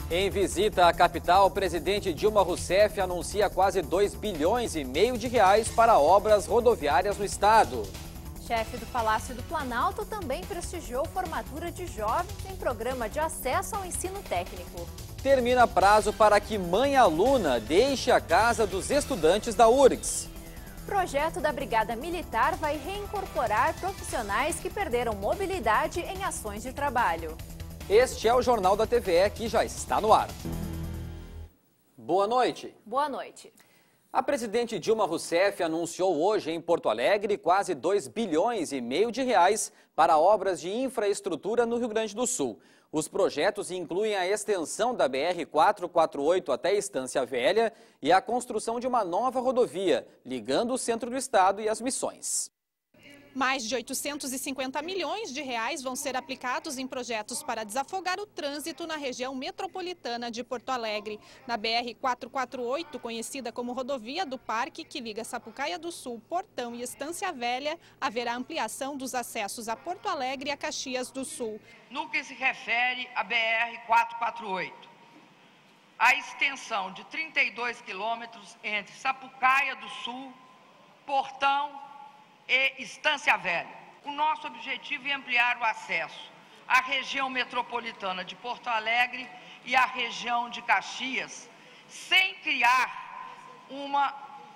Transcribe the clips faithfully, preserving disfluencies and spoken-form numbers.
Em visita à capital, o presidente Dilma Rousseff anuncia quase dois bilhões e meio de reais para obras rodoviárias no estado. Chefe do Palácio do Planalto também prestigiou formatura de jovens em programa de acesso ao ensino técnico. Termina prazo para que mãe aluna deixe a casa dos estudantes da U R G S. Projeto da Brigada Militar vai reincorporar profissionais que perderam mobilidade em ações de trabalho. Este é o Jornal da T V E, que já está no ar. Boa noite. Boa noite. A presidente Dilma Rousseff anunciou hoje em Porto Alegre quase dois bilhões e meio de reais para obras de infraestrutura no Rio Grande do Sul. Os projetos incluem a extensão da B R quatrocentos e quarenta e oito até Estância Velha e a construção de uma nova rodovia, ligando o centro do estado e as Missões. Mais de oitocentos e cinquenta milhões de reais vão ser aplicados em projetos para desafogar o trânsito na região metropolitana de Porto Alegre. Na B R quatrocentos e quarenta e oito, conhecida como Rodovia do Parque, que liga Sapucaia do Sul, Portão e Estância Velha, haverá ampliação dos acessos a Porto Alegre e a Caxias do Sul. No que se refere à B R quatrocentos e quarenta e oito, a extensão de trinta e dois quilômetros entre Sapucaia do Sul, Portão e Estância Velha. O nosso objetivo é ampliar o acesso à região metropolitana de Porto Alegre e à região de Caxias, sem criar uma,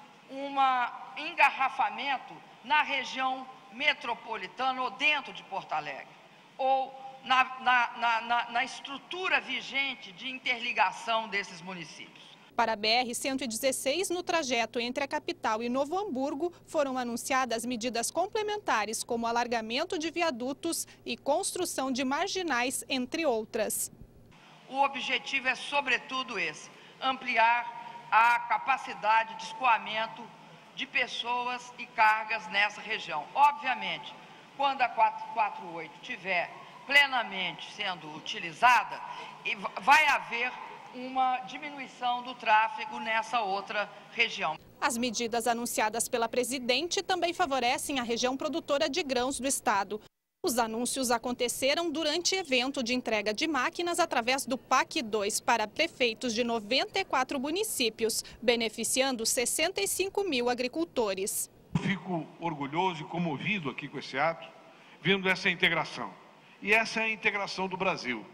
uma engarrafamento na região metropolitana ou dentro de Porto Alegre, ou na, na, na, na, na estrutura vigente de interligação desses municípios. Para a B R cento e dezesseis, no trajeto entre a capital e Novo Hamburgo, foram anunciadas medidas complementares, como alargamento de viadutos e construção de marginais, entre outras. O objetivo é, sobretudo, esse: ampliar a capacidade de escoamento de pessoas e cargas nessa região. Obviamente, quando a quatrocentos e quarenta e oito estiver plenamente sendo utilizada, vai haver uma diminuição do tráfego nessa outra região. As medidas anunciadas pela presidente também favorecem a região produtora de grãos do estado. Os anúncios aconteceram durante evento de entrega de máquinas através do P A C dois para prefeitos de noventa e quatro municípios, beneficiando sessenta e cinco mil agricultores. Fico orgulhoso e comovido aqui com esse ato, vendo essa integração. E essa é a integração do Brasil.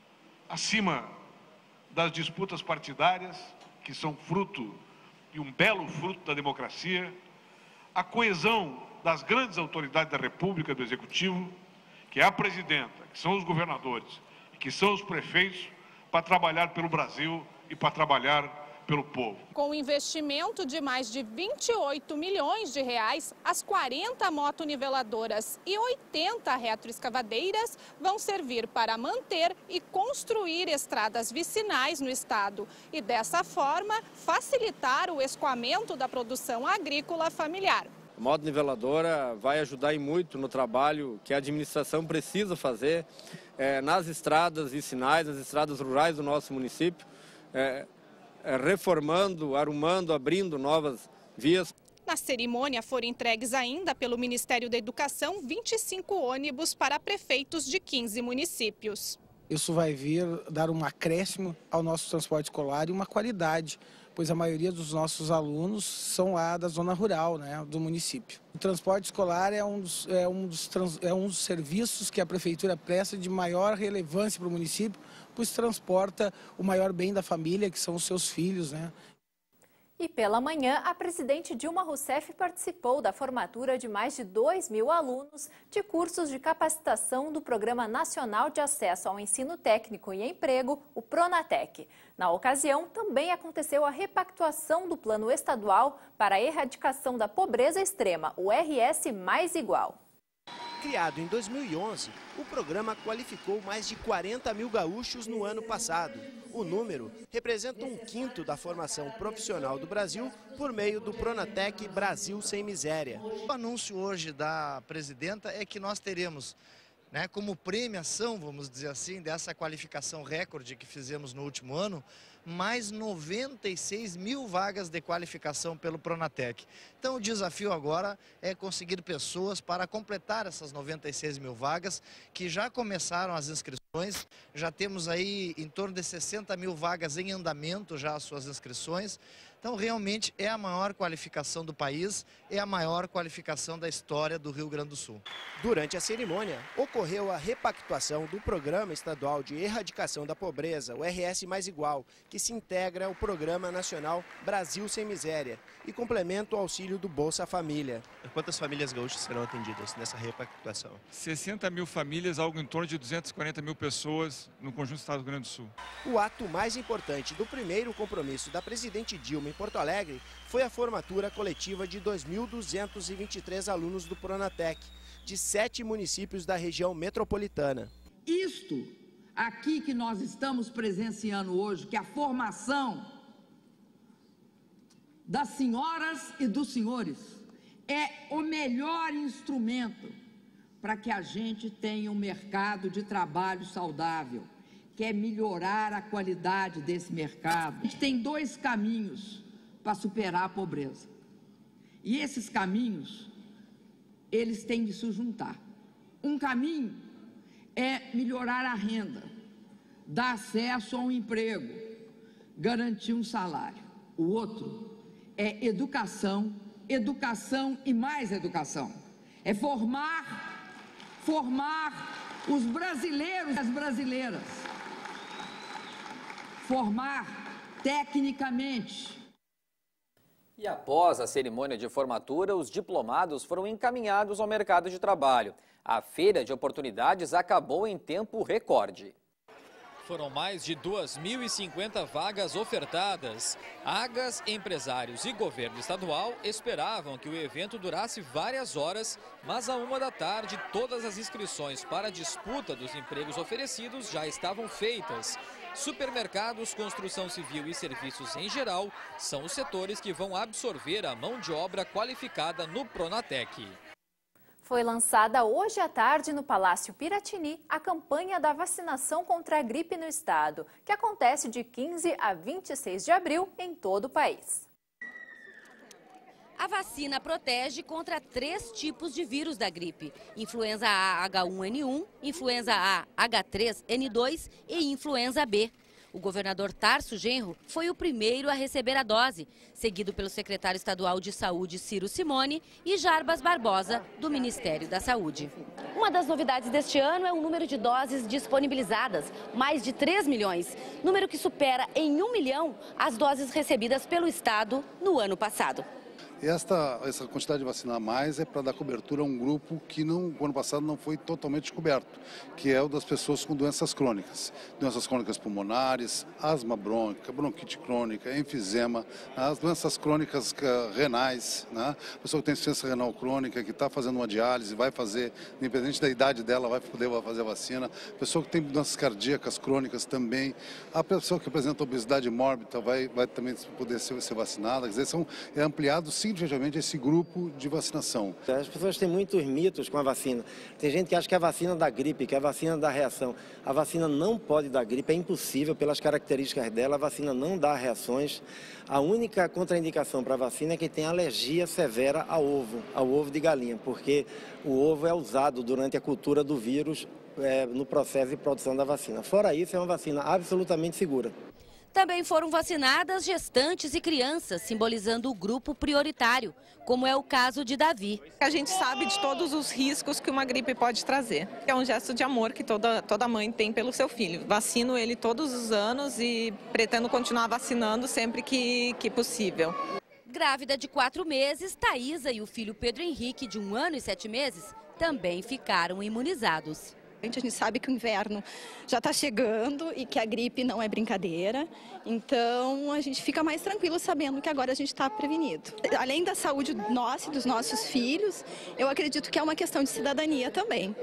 Acima das disputas partidárias, que são fruto e um belo fruto da democracia, a coesão das grandes autoridades da República, do Executivo, que é a presidenta, que são os governadores e que são os prefeitos, para trabalhar pelo Brasil e para trabalhar pelo povo. Com um investimento de mais de vinte e oito milhões de reais, as quarenta motoniveladoras e oitenta retroescavadeiras vão servir para manter e construir estradas vicinais no estado e, dessa forma, facilitar o escoamento da produção agrícola familiar. A motoniveladora vai ajudar e muito no trabalho que a administração precisa fazer é, nas estradas vicinais, nas estradas rurais do nosso município, é, reformando, arrumando, abrindo novas vias. Na cerimônia foram entregues ainda pelo Ministério da Educação vinte e cinco ônibus para prefeitos de quinze municípios. Isso vai vir dar um acréscimo ao nosso transporte escolar e uma qualidade, pois a maioria dos nossos alunos são lá da zona rural, né, do município. O transporte escolar é um dos, é um dos, trans, é um dos serviços que a prefeitura presta de maior relevância para o município, pois transporta o maior bem da família, que são os seus filhos, né? E pela manhã, a presidente Dilma Rousseff participou da formatura de mais de dois mil alunos de cursos de capacitação do Programa Nacional de Acesso ao Ensino Técnico e Emprego, o Pronatec. Na ocasião, também aconteceu a repactuação do Plano Estadual para a Erradicação da Pobreza Extrema, o R S Mais Igual. Criado em dois mil e onze, o programa qualificou mais de quarenta mil gaúchos no ano passado. O número representa um quinto da formação profissional do Brasil por meio do Pronatec Brasil Sem Miséria. O anúncio hoje da presidenta é que nós teremos, né, como premiação, vamos dizer assim, dessa qualificação recorde que fizemos no último ano, mais noventa e seis mil vagas de qualificação pelo Pronatec. Então o desafio agora é conseguir pessoas para completar essas noventa e seis mil vagas, que já começaram as inscrições. Já temos aí em torno de sessenta mil vagas em andamento, já as suas inscrições. Então, realmente é a maior qualificação do país, é a maior qualificação da história do Rio Grande do Sul. Durante a cerimônia, ocorreu a repactuação do Programa Estadual de Erradicação da Pobreza, o R S Mais Igual, que se integra ao Programa Nacional Brasil Sem Miséria e complementa o auxílio do Bolsa Família. Quantas famílias gaúchas serão atendidas nessa repactuação? sessenta mil famílias, algo em torno de duzentas e quarenta mil pessoas no conjunto do Estado do Rio Grande do Sul. O ato mais importante do primeiro compromisso da presidente Dilma em Porto Alegre foi a formatura coletiva de dois mil duzentos e vinte e três alunos do Pronatec, de sete municípios da região metropolitana. Isto aqui que nós estamos presenciando hoje, que é a formação das senhoras e dos senhores, é o melhor instrumento para que a gente tenha um mercado de trabalho saudável, que é melhorar a qualidade desse mercado. A gente tem dois caminhos para superar a pobreza. E esses caminhos, eles têm de se juntar. Um caminho é melhorar a renda, dar acesso a um emprego, garantir um salário. O outro é educação, educação e mais educação. É formar, formar os brasileiros e as brasileiras. Formar tecnicamente. E após a cerimônia de formatura, os diplomados foram encaminhados ao mercado de trabalho. A feira de oportunidades acabou em tempo recorde. Foram mais de duas mil e cinquenta vagas ofertadas. Agas, empresários e governo estadual esperavam que o evento durasse várias horas, mas à uma da tarde todas as inscrições para a disputa dos empregos oferecidos já estavam feitas. Supermercados, construção civil e serviços em geral são os setores que vão absorver a mão de obra qualificada no Pronatec. Foi lançada hoje à tarde no Palácio Piratini a campanha da vacinação contra a gripe no estado, que acontece de quinze a vinte e seis de abril em todo o país. A vacina protege contra três tipos de vírus da gripe: influenza A H um N um, influenza A H três N dois e influenza B. O governador Tarso Genro foi o primeiro a receber a dose, seguido pelo secretário estadual de Saúde, Ciro Simone, e Jarbas Barbosa, do Ministério da Saúde. Uma das novidades deste ano é o número de doses disponibilizadas, mais de três milhões, número que supera em um milhão as doses recebidas pelo estado no ano passado. Esta, essa quantidade de vacinar mais é para dar cobertura a um grupo que no ano passado não foi totalmente coberto, que é o das pessoas com doenças crônicas. Doenças crônicas pulmonares, asma brônquica, bronquite crônica, enfisema, as doenças crônicas renais, né? A pessoa que tem insuficiência renal crônica, que está fazendo uma diálise, vai fazer, independente da idade dela, vai poder fazer a vacina. A pessoa que tem doenças cardíacas crônicas também. A pessoa que apresenta obesidade mórbida vai, vai também poder ser, ser vacinada. Quer dizer, são, é ampliado significativamente esse grupo de vacinação. As pessoas têm muitos mitos com a vacina. Tem gente que acha que a vacina dá gripe, que a vacina dá reação. A vacina não pode dar gripe, é impossível pelas características dela, a vacina não dá reações. A única contraindicação para a vacina é que tem alergia severa ao ovo, ao ovo de galinha, porque o ovo é usado durante a cultura do vírus é, no processo de produção da vacina. Fora isso, é uma vacina absolutamente segura. Também foram vacinadas gestantes e crianças, simbolizando o grupo prioritário, como é o caso de Davi. A gente sabe de todos os riscos que uma gripe pode trazer. É um gesto de amor que toda, toda mãe tem pelo seu filho. Vacino ele todos os anos e pretendo continuar vacinando sempre que, que possível. Grávida de quatro meses, Thaisa e o filho Pedro Henrique, de um ano e sete meses, também ficaram imunizados. A gente sabe que o inverno já está chegando e que a gripe não é brincadeira, então a gente fica mais tranquilo sabendo que agora a gente está prevenido. Além da saúde nossa e dos nossos filhos, eu acredito que é uma questão de cidadania também.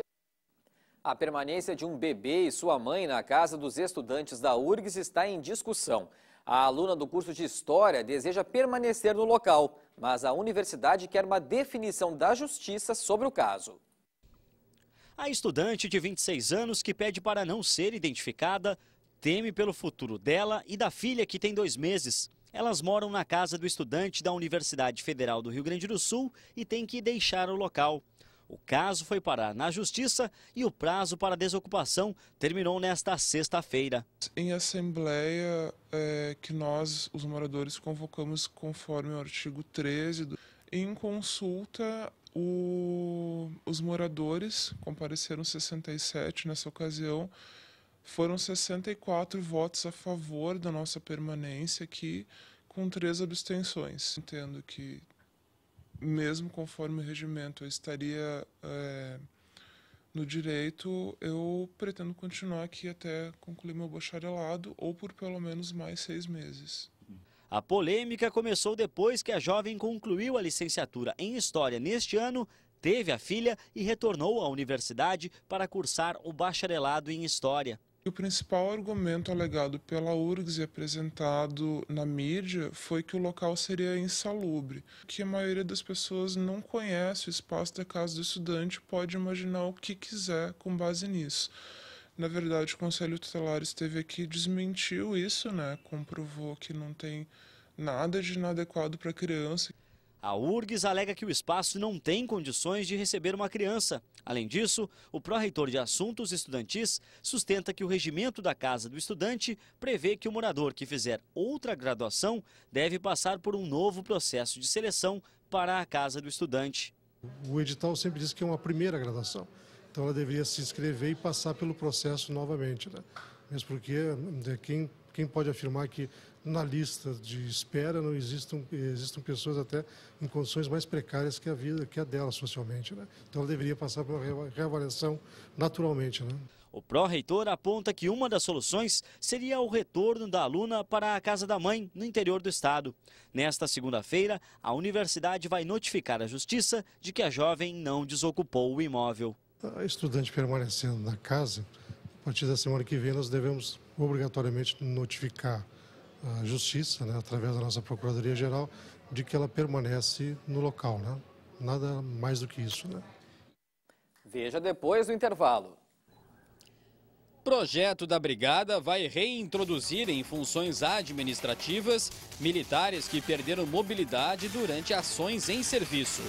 A permanência de um bebê e sua mãe na casa dos estudantes da U R G S está em discussão. A aluna do curso de História deseja permanecer no local, mas a universidade quer uma definição da justiça sobre o caso. A estudante de vinte e seis anos, que pede para não ser identificada, teme pelo futuro dela e da filha, que tem dois meses. Elas moram na casa do estudante da Universidade Federal do Rio Grande do Sul e têm que deixar o local. O caso foi parar na Justiça e o prazo para desocupação terminou nesta sexta-feira. Em assembleia é, que nós, os moradores, convocamos conforme o artigo treze. Do... Em consulta, o... os moradores compareceram sessenta e sete nessa ocasião. Foram sessenta e quatro votos a favor da nossa permanência aqui, com três abstenções. Entendo que, mesmo conforme o regimento, eu estaria é, no direito, eu pretendo continuar aqui até concluir meu bacharelado, ou por pelo menos mais seis meses. A polêmica começou depois que a jovem concluiu a licenciatura em História neste ano, teve a filha e retornou à universidade para cursar o bacharelado em História. O principal argumento alegado pela U R G S e apresentado na mídia foi que o local seria insalubre, que a maioria das pessoas não conhece o espaço da Casa do Estudante, pode imaginar o que quiser com base nisso. Na verdade, o Conselho Tutelar esteve aqui e desmentiu isso, né? Comprovou que não tem nada de inadequado para criança. A U R G S alega que o espaço não tem condições de receber uma criança. Além disso, o pró-reitor de Assuntos Estudantis sustenta que o regimento da Casa do Estudante prevê que o morador que fizer outra graduação deve passar por um novo processo de seleção para a Casa do Estudante. O edital sempre diz que é uma primeira graduação, então ela deveria se inscrever e passar pelo processo novamente, né? Mesmo porque quem, quem pode afirmar que na lista de espera não existam, existam pessoas até em condições mais precárias que a vida, que a dela socialmente, né? Então ela deveria passar por uma reavaliação naturalmente, né? O pró-reitor aponta que uma das soluções seria o retorno da aluna para a casa da mãe, no interior do estado. Nesta segunda-feira, a universidade vai notificar a Justiça de que a jovem não desocupou o imóvel. A estudante permanecendo na casa, a partir da semana que vem nós devemos obrigatoriamente notificar a Justiça, né, através da nossa Procuradoria-Geral, de que ela permanece no local, né? Nada mais do que isso, né? Veja depois do intervalo. Projeto da Brigada vai reintroduzir em funções administrativas militares que perderam mobilidade durante ações em serviço.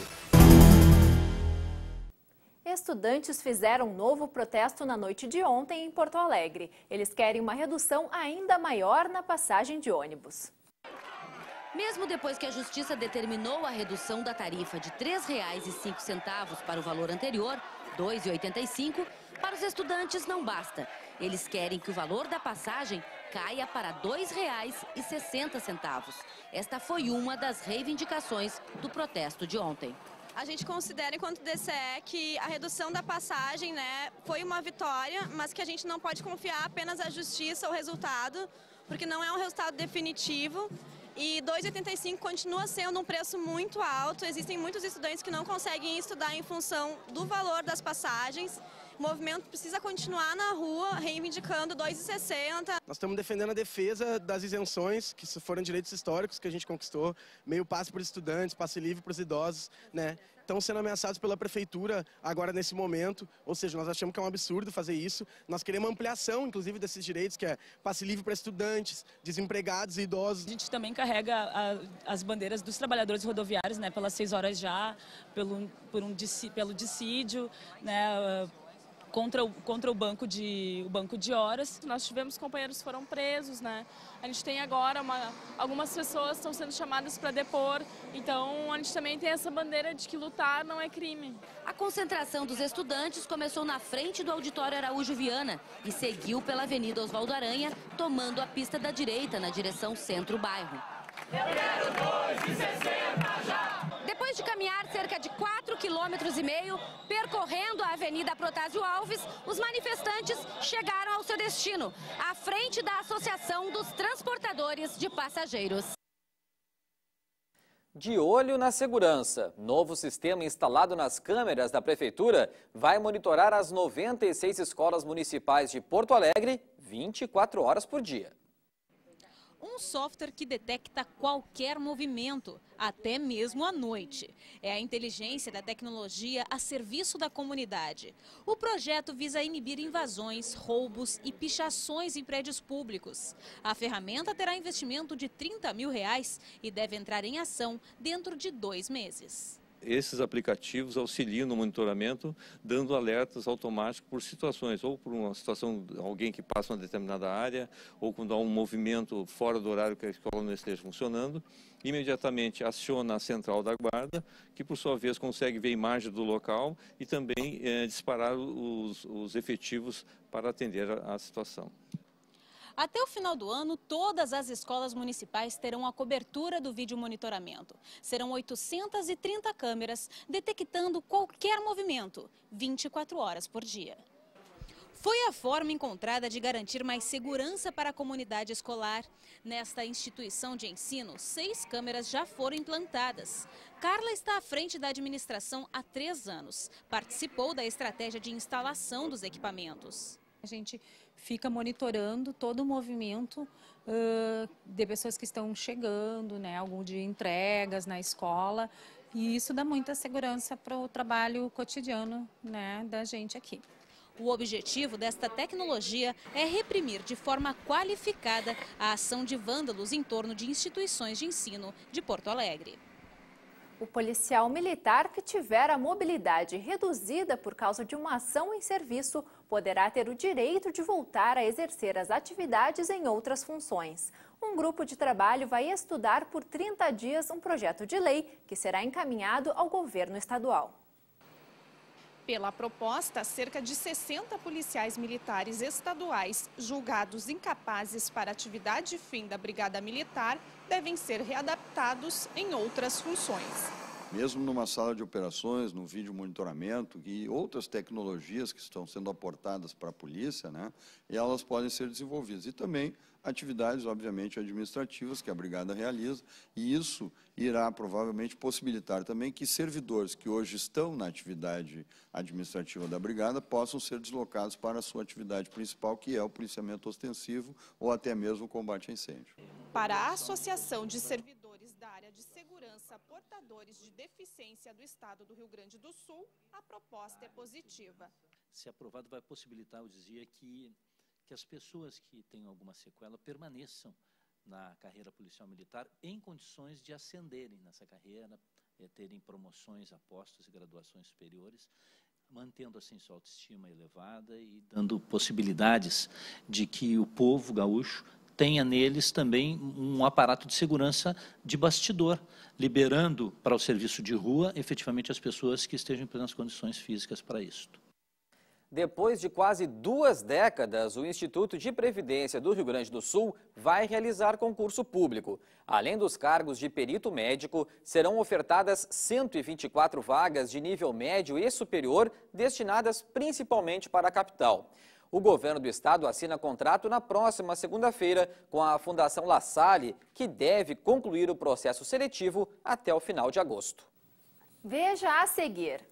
Estudantes fizeram um novo protesto na noite de ontem em Porto Alegre. Eles querem uma redução ainda maior na passagem de ônibus. Mesmo depois que a Justiça determinou a redução da tarifa de três reais e cinco centavos para o valor anterior, dois reais e oitenta e cinco centavos, para os estudantes não basta. Eles querem que o valor da passagem caia para dois reais e sessenta centavos. Esta foi uma das reivindicações do protesto de ontem. A gente considera, enquanto D C E, que a redução da passagem, né, foi uma vitória, mas que a gente não pode confiar apenas à Justiça ou resultado, porque não é um resultado definitivo. E dois reais e oitenta e cinco centavos continua sendo um preço muito alto. Existem muitos estudantes que não conseguem estudar em função do valor das passagens. O movimento precisa continuar na rua, reivindicando dois reais e sessenta centavos. Nós estamos defendendo a defesa das isenções, que foram direitos históricos que a gente conquistou, meio passe para os estudantes, passe livre para os idosos, né? Estão sendo ameaçados pela prefeitura agora nesse momento, ou seja, nós achamos que é um absurdo fazer isso. Nós queremos ampliação, inclusive, desses direitos, que é passe livre para estudantes, desempregados e idosos. A gente também carrega a, as bandeiras dos trabalhadores rodoviários, né, pelas seis horas já, pelo, por um, pelo dissídio, né, contra o, contra o banco de o banco de horas. Nós tivemos companheiros que foram presos, né? A gente tem agora uma, algumas pessoas estão sendo chamadas para depor, então a gente também tem essa bandeira de que lutar não é crime. A concentração dos estudantes começou na frente do Auditório Araújo Viana e seguiu pela Avenida Oswaldo Aranha, tomando a pista da direita na direção centro-bairro. Eu quero dois reais e sessenta já! Depois de caminhar cerca de quatro quilômetros e meio, percorrendo a Avenida Protásio Alves, os manifestantes chegaram ao seu destino, à frente da Associação dos Transportadores de Passageiros. De olho na segurança, novo sistema instalado nas câmeras da Prefeitura vai monitorar as noventa e seis escolas municipais de Porto Alegre vinte e quatro horas por dia. Um software que detecta qualquer movimento, até mesmo à noite. É a inteligência da tecnologia a serviço da comunidade. O projeto visa inibir invasões, roubos e pichações em prédios públicos. A ferramenta terá investimento de trinta mil reais e deve entrar em ação dentro de dois meses. esses aplicativos auxiliam no monitoramento, dando alertas automáticos por situações, ou por uma situação, alguém que passa uma determinada área, ou quando há um movimento fora do horário que a escola não esteja funcionando, imediatamente aciona a central da guarda, que por sua vez consegue ver a imagem do local e também é, disparar os, os efetivos para atender a, a situação. Até o final do ano, todas as escolas municipais terão a cobertura do vídeo monitoramento. Serão oitocentas e trinta câmeras detectando qualquer movimento, vinte e quatro horas por dia. Foi a forma encontrada de garantir mais segurança para a comunidade escolar. Nesta instituição de ensino, seis câmeras já foram implantadas. Carla está à frente da administração há três anos. Participou da estratégia de instalação dos equipamentos. A gente fica monitorando todo o movimento uh, de pessoas que estão chegando, né, algum de entregas na escola, e isso dá muita segurança para o trabalho cotidiano, né, da gente aqui. O objetivo desta tecnologia é reprimir de forma qualificada a ação de vândalos em torno de instituições de ensino de Porto Alegre. O policial militar que tiver a mobilidade reduzida por causa de uma ação em serviço poderá ter o direito de voltar a exercer as atividades em outras funções. Um grupo de trabalho vai estudar por trinta dias um projeto de lei que será encaminhado ao governo estadual. Pela proposta, cerca de sessenta policiais militares estaduais julgados incapazes para atividade fim da Brigada Militar devem ser readaptados em outras funções. Mesmo numa sala de operações, no vídeo monitoramento e outras tecnologias que estão sendo aportadas para a polícia, né, e elas podem ser desenvolvidas. E também atividades, obviamente, administrativas que a Brigada realiza, e isso irá provavelmente possibilitar também que servidores que hoje estão na atividade administrativa da Brigada possam ser deslocados para a sua atividade principal, que é o policiamento ostensivo ou até mesmo o combate a incêndio. Para a Associação de Servidores da Área de Segurança Portadores de Deficiência do Estado do Rio Grande do Sul, a proposta é positiva. Se aprovado, vai possibilitar, eu dizia, que, que as pessoas que têm alguma sequela permaneçam na carreira policial militar em condições de ascenderem nessa carreira, é, terem promoções a postos e graduações superiores, mantendo assim sua autoestima elevada e dando possibilidades de que o povo gaúcho tenha neles também um aparato de segurança de bastidor, liberando para o serviço de rua efetivamente as pessoas que estejam em plenas condições físicas para isso. Depois de quase duas décadas, o Instituto de Previdência do Rio Grande do Sul vai realizar concurso público. Além dos cargos de perito médico, serão ofertadas cento e vinte e quatro vagas de nível médio e superior, destinadas principalmente para a capital. O governo do estado assina contrato na próxima segunda-feira com a Fundação La Salle, que deve concluir o processo seletivo até o final de agosto. Veja a seguir.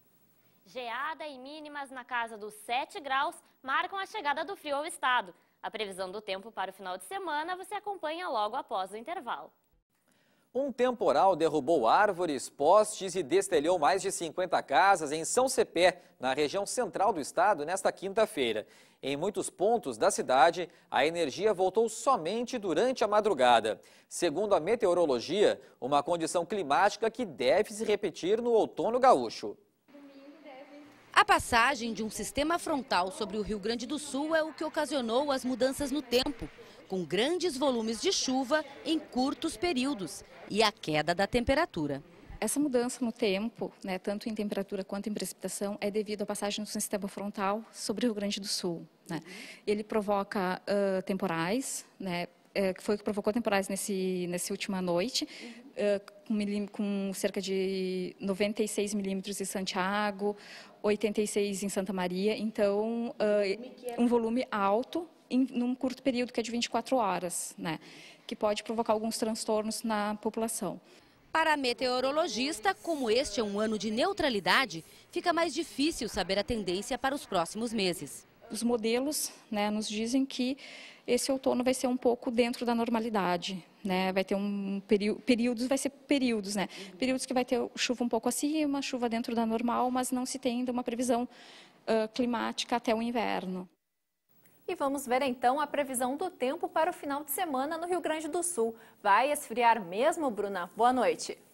Geada e mínimas na casa dos sete graus marcam a chegada do frio ao estado. A previsão do tempo para o final de semana você acompanha logo após o intervalo. Um temporal derrubou árvores, postes e destelhou mais de cinquenta casas em São Cepé, na região central do estado, nesta quinta-feira. Em muitos pontos da cidade, a energia voltou somente durante a madrugada. Segundo a meteorologia, uma condição climática que deve se repetir no outono gaúcho. A passagem de um sistema frontal sobre o Rio Grande do Sul é o que ocasionou as mudanças no tempo, com grandes volumes de chuva em curtos períodos e a queda da temperatura. Essa mudança no tempo, né, tanto em temperatura quanto em precipitação, é devido à passagem do sistema frontal sobre o Rio Grande do Sul. Né? Ele provoca uh, temporais, né, que foi o que provocou temporais nesse, nessa última noite, uh, com, com cerca de noventa e seis milímetros em Santiago, oitenta e seis em Santa Maria, então uh, um volume alto em num curto período, que é de vinte e quatro horas, né, que pode provocar alguns transtornos na população. Para a meteorologista, como este é um ano de neutralidade, fica mais difícil saber a tendência para os próximos meses. Os modelos, né, nos dizem que esse outono vai ser um pouco dentro da normalidade, né? Vai ter um período, períodos, vai ser períodos, né? Períodos que vai ter chuva um pouco acima, chuva dentro da normal, mas não se tem ainda uma previsão uh, climática até o inverno. E vamos ver então a previsão do tempo para o final de semana no Rio Grande do Sul. Vai esfriar mesmo, Bruna? Boa noite.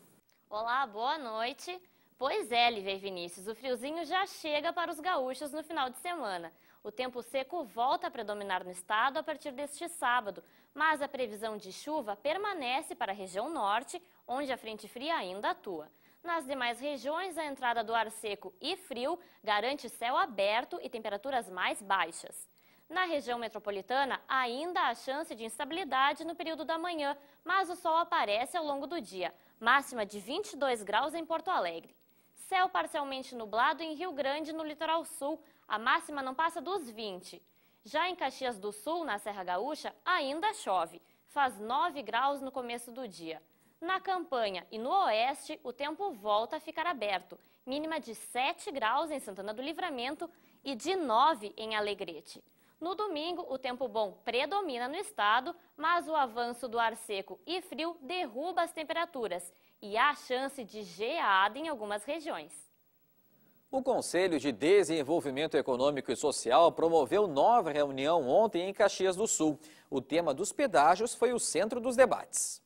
Olá, boa noite. Pois é, Lívia e Vinícius, o friozinho já chega para os gaúchos no final de semana. O tempo seco volta a predominar no estado a partir deste sábado, mas a previsão de chuva permanece para a região norte, onde a frente fria ainda atua. Nas demais regiões, a entrada do ar seco e frio garante céu aberto e temperaturas mais baixas. Na região metropolitana, ainda há chance de instabilidade no período da manhã, mas o sol aparece ao longo do dia, máxima de vinte e dois graus em Porto Alegre. Céu parcialmente nublado em Rio Grande, no litoral sul, a máxima não passa dos vinte. Já em Caxias do Sul, na Serra Gaúcha, ainda chove, faz nove graus no começo do dia. Na Campanha e no Oeste, o tempo volta a ficar aberto, mínima de sete graus em Santana do Livramento e de nove em Alegrete. No domingo, o tempo bom predomina no estado, mas o avanço do ar seco e frio derruba as temperaturas e há chance de geada em algumas regiões. O Conselho de Desenvolvimento Econômico e Social promoveu nova reunião ontem em Caxias do Sul. O tema dos pedágios foi o centro dos debates.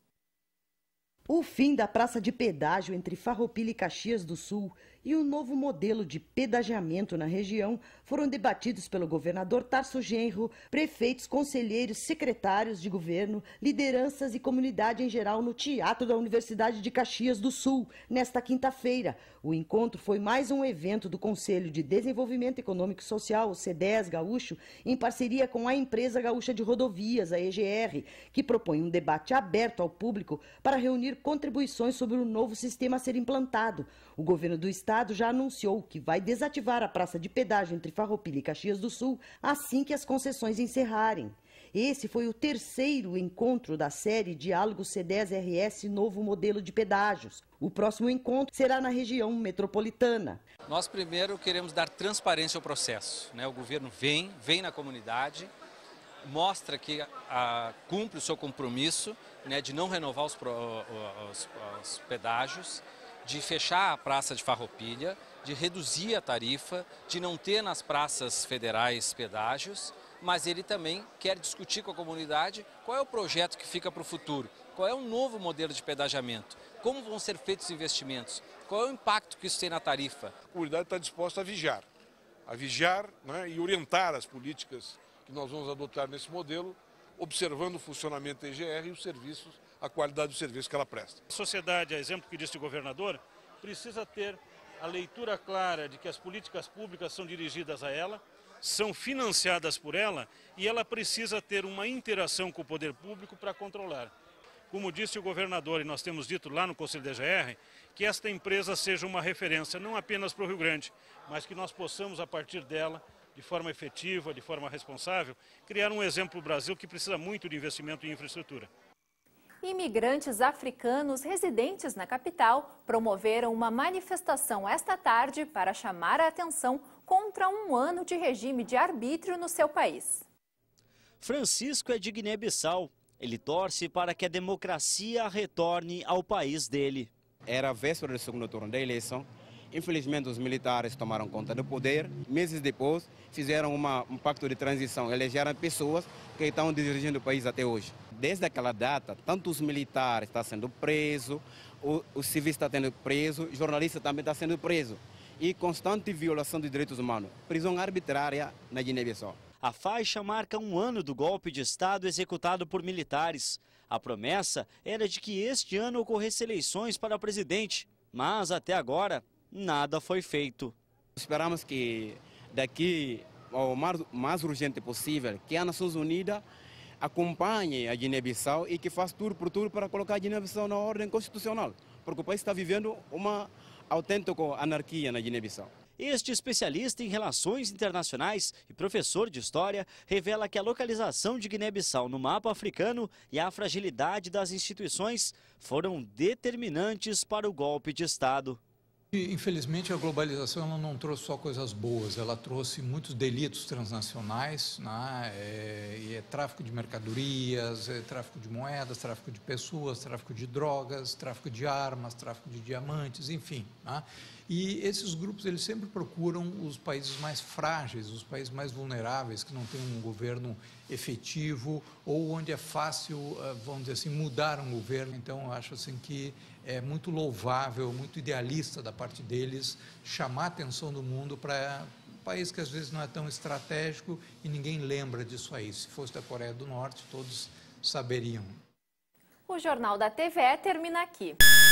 O fim da praça de pedágio entre Farroupilha e Caxias do Sul e o novo modelo de pedagiamento na região foram debatidos pelo governador Tarso Genro, prefeitos, conselheiros, secretários de governo, lideranças e comunidade em geral no Teatro da Universidade de Caxias do Sul, nesta quinta-feira. O encontro foi mais um evento do Conselho de Desenvolvimento Econômico e Social, o C D E S Gaúcho, em parceria com a Empresa Gaúcha de Rodovias, a E G R, que propõe um debate aberto ao público para reunir contribuições sobre o novo sistema a ser implantado. O governo do estado já anunciou que vai desativar a praça de pedágio entre Farroupilha e Caxias do Sul assim que as concessões encerrarem. Esse foi o terceiro encontro da série Diálogo C D E S R S Novo Modelo de Pedágios. O próximo encontro será na região metropolitana. Nós primeiro queremos dar transparência ao processo, né? O governo vem, vem na comunidade, mostra que a, cumpre o seu compromisso, né, de não renovar os, os, os pedágios, de fechar a praça de Farroupilha, de reduzir a tarifa, de não ter nas praças federais pedágios, mas ele também quer discutir com a comunidade qual é o projeto que fica para o futuro, qual é o novo modelo de pedagiamento, como vão ser feitos os investimentos, qual é o impacto que isso tem na tarifa. A comunidade está disposta a vigiar, a vigiar, né, e orientar as políticas que nós vamos adotar nesse modelo, observando o funcionamento da E G R e os serviços, a qualidade do serviço que ela presta. A sociedade, a exemplo que disse o governador, precisa ter a leitura clara de que as políticas públicas são dirigidas a ela, são financiadas por ela e ela precisa ter uma interação com o poder público para controlar. Como disse o governador, e nós temos dito lá no Conselho da E G R, que esta empresa seja uma referência não apenas para o Rio Grande, mas que nós possamos, a partir dela, de forma efetiva, de forma responsável, criar um exemplo para o Brasil que precisa muito de investimento em infraestrutura. Imigrantes africanos residentes na capital promoveram uma manifestação esta tarde para chamar a atenção contra um ano de regime de arbítrio no seu país. Francisco é de Guiné-Bissau. Ele torce para que a democracia retorne ao país dele. Era a véspera do segundo turno da eleição. Infelizmente, os militares tomaram conta do poder. Meses depois, fizeram uma, um pacto de transição. Elegeram pessoas que estão dirigindo o país até hoje. Desde aquela data, tanto os militares estão sendo presos, o, o civil está sendo preso, o jornalista também está sendo preso. E constante violação de direitos humanos. Prisão arbitrária na Guiné-Bissau. A faixa marca um ano do golpe de Estado executado por militares. A promessa era de que este ano ocorresse eleições para presidente, mas até agora nada foi feito. Esperamos que daqui ao mais, mais urgente possível, que a Nações Unidas acompanhe a Guiné-Bissau e que faça tudo por tudo para colocar a Guiné-Bissau na ordem constitucional, porque o país está vivendo uma autêntica anarquia na Guiné-Bissau. Este especialista em relações internacionais e professor de história revela que a localização de Guiné-Bissau no mapa africano e a fragilidade das instituições foram determinantes para o golpe de Estado. Infelizmente, a globalização ela não trouxe só coisas boas, ela trouxe muitos delitos transnacionais, né? é, e é tráfico de mercadorias, é tráfico de moedas, tráfico de pessoas, tráfico de drogas, tráfico de armas, tráfico de diamantes, enfim. Né? E esses grupos eles sempre procuram os países mais frágeis, os países mais vulneráveis, que não têm um governo efetivo ou onde é fácil, vamos dizer assim, mudar um governo. Então, eu acho assim que é muito louvável, muito idealista da parte deles chamar a atenção do mundo para um país que às vezes não é tão estratégico e ninguém lembra disso aí. Se fosse da Coreia do Norte, todos saberiam. O Jornal da T V E termina aqui.